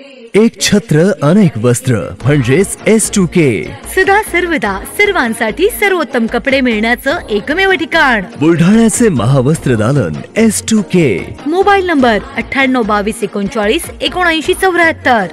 एक छत्र अनेक वस्त्र म्हणजेच S2K. सदा सर्वदा सर्वांसाठी सर्वोत्तम कपडे मिळण्याचं एकमेव ठिकाण बुलढाण्याचे महावस्त्र दालन S2K. Mobile number 98 22 39 79 74.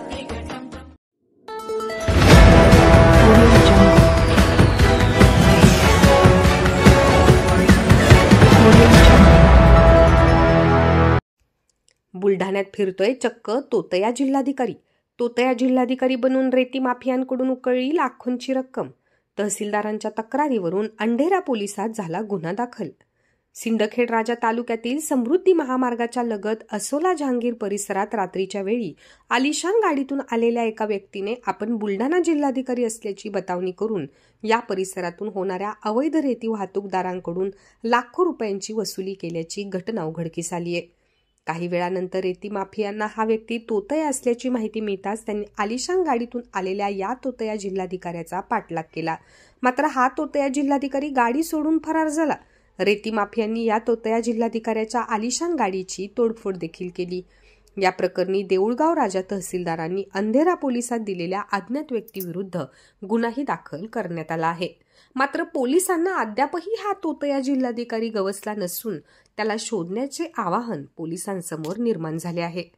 बुलढाण्यात फिरतोय चक्क तोतया जिल्हाधिकारी. तोतया जिल्हाधिकारी बनून रेती माफियांकडून उकळली लाखोंची रक्कम. तहसीलदारांच्या तक्रारीवरून अंढेरा पोलिसात झाला गुन्हा दाखल. सिंदखेड राजा तालुक्यातील समृद्धी महामार्गाच्या लगत असोला जहांगीर परिसरात रात्रीच्या वेळी आलिशान गाडीतून आलेल्या एका व्यक्तीने आपण बुलढाणा जिल्हाधिकारी असल्याची बतावणी करून या परिसरातून होणाऱ्या अवैध रेती वाहतूकदारांकडून लाखो रुपयांची वसुली केल्याची घटना उघडकीस आली आहे. काही वेळानंतर रेती माफियांना हा व्यक्ती तोतया असल्याची माहिती मिळताच त्यांनी आलिशान गाडीतून आलेल्या या तोतया जिल्हाधिकाऱ्याचा पाठलाग केला. मात्र हा तोतया जिल्हाधिकारी गाडी सोडून फरार झाला. रेती माफियांनी या तोतया जिल्हाधिकाऱ्याच्या आलिशान गाडीची तोडफोड देखील केली. या प्रकरणी देऊळगाव राजा तहसीलदारांनी अंधेरा पोलिसात दिलेल्या अज्ञात व्यक्तीविरुद्ध गुन्हाही दाखल करण्यात आला आहे. मात्र पोलिसांना अद्यापही हा तोतया जिल्हाधिकारी गवसला नसून त्याला शोधण्याचे आवाहन पोलिसांसमोर निर्माण झाले आहे.